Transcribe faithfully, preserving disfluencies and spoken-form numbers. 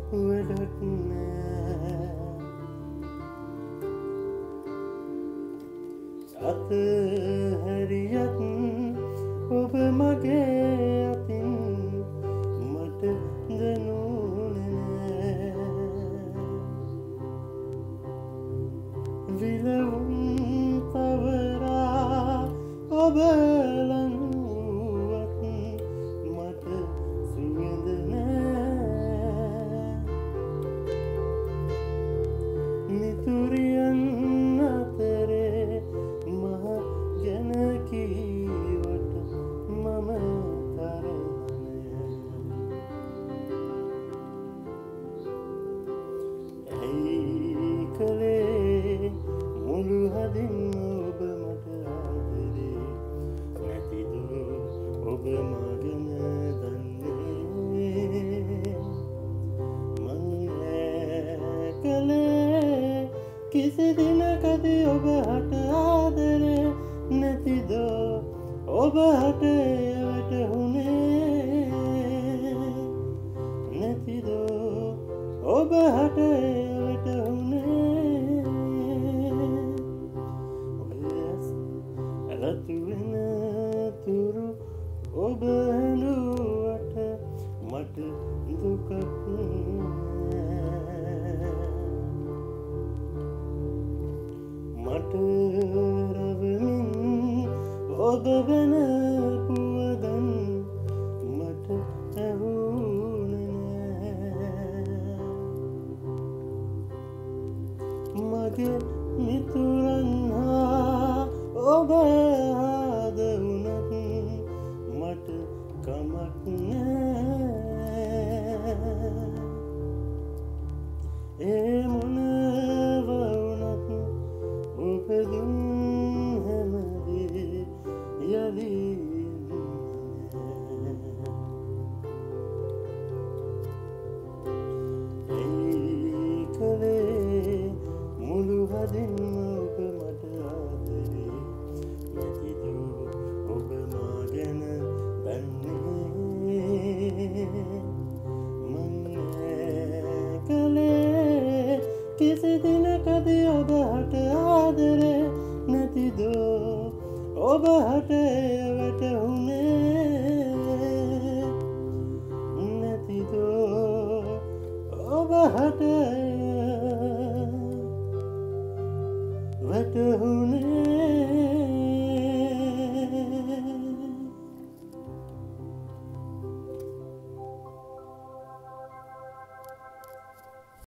වැඩක් නෑ අතහැරියත් ඔබ මගේ අතින් මට දැනුනේ නෑ විලවුන් තවරා ඔබ ලනුවත් මට සුවඳ නෑ නිතුරියන් අතරේ මහ ගැන කීවට මම තරහනේ ඇයි කලේ මුළු හදින් ඔබ මට ආදරේ නැතිද ඔබ මගෙන දන්නේ මං ඈ කලේ කිසි දිනකදී ඔබ හට ආදරේ නැතිද ඔබ හට වැටහුනේ නැතිද ඔබ හට වැටහුනේ ඔයස් රතු වෙන තුරු ඔබ හඬුවට මට දුකක් මට රවමින් ඔබ වෙන පුවදන් මට ඇහුනේ නෑ මගේ මිතුරන් හා ඔබ ආද වුණත් මට කමක් නෑ ඒ මොනව වුණත් ඔබ දුන් හැමදේ යලි ඇයි කලේ මුළු හදින් ඔබ මට ආදරේ නැතිද ඔබ මා ගැන දන්නේ මං ඈ කලේ කිසි දිනකදී ඔබ හට ආදරේ නැතිද ඔබ හට වැටහුනේ නැතිද ඔබ හට වැටහුනේ